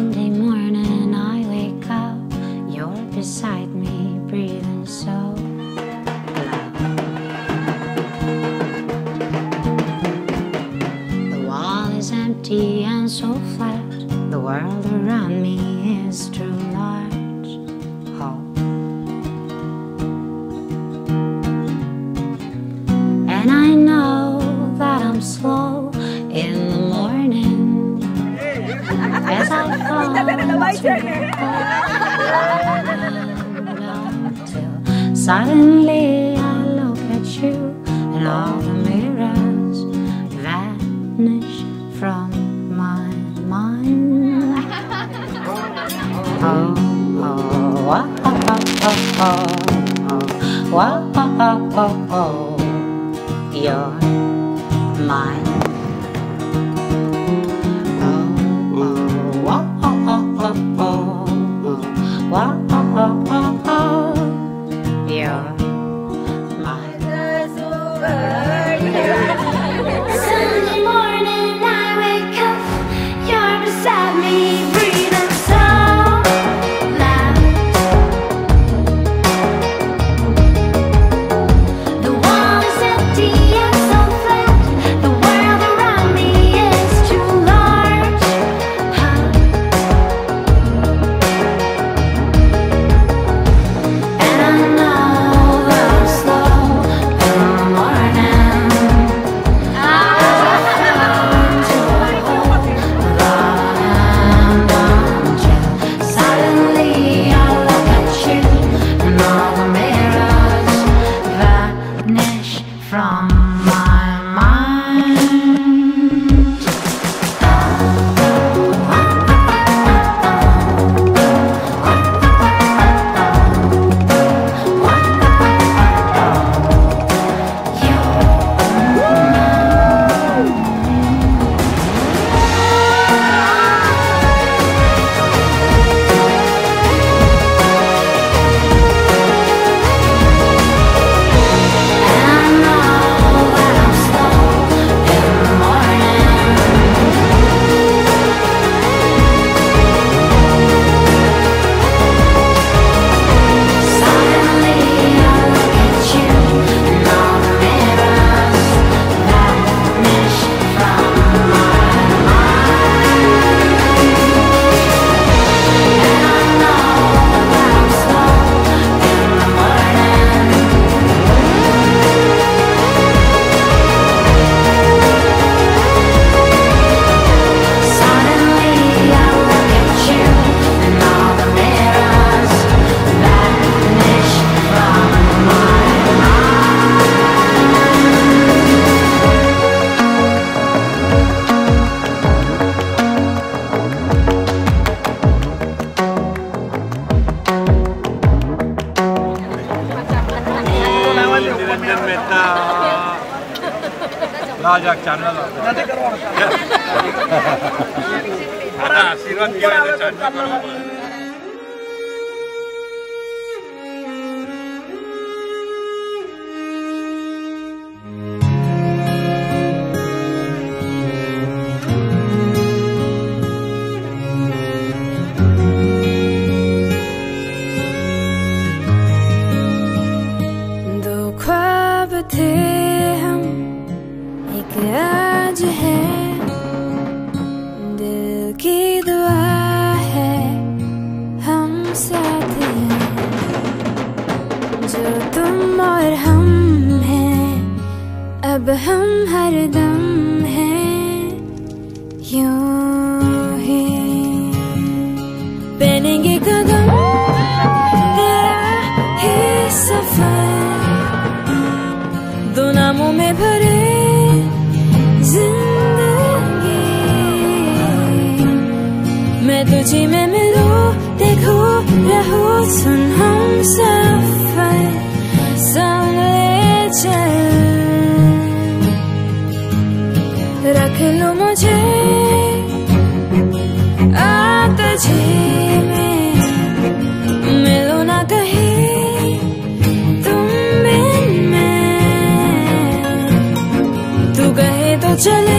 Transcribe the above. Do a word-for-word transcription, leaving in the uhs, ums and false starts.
Sunday morning I wake up, you're beside me, breathing so loud. The wall is empty and so flat, the world around me is too large. Oh. And I know that I'm slow in the morning as I fall to until suddenly I look at you and all the mirrors vanish from my mind. Oh, oh, oh, oh, oh, oh, oh, oh, oh, oh, you're mine. Sunday morning I wake up, you're beside me, breathing so loud. The wall is empty and so flat, the world around me is too large. And I know that I'm slow in the morning. From my mind. Raja channel आता आशीर्वाद केला channel दो ख्वाब थे हम एक आज है, दिल की दुआ है हम साथ हैं, जो तुम और हम हैं अब हम हरदम हैं यूं ही पहनेंगे कदम तेरा ही सफर, दो नामों में भरे जिंदगी, मैं तुझी में मिलूं देखूं रहूं सुन हम सफर संग ले चल, रख लो मुझे तुझे में, मिलो ना कहीं तुम बिन मैं, तू कहे तो चले